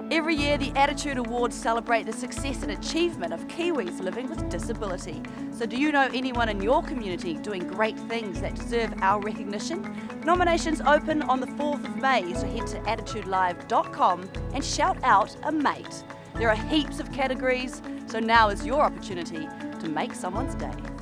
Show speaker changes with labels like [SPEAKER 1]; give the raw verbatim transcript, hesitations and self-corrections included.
[SPEAKER 1] Every year, the Attitude Awards celebrate the success and achievement of Kiwis living with disability. So do you know anyone in your community doing great things that deserve our recognition? Nominations open on the fourth of May, so head to attitude live dot com and shout out a mate. There are heaps of categories, so now is your opportunity to make someone's day.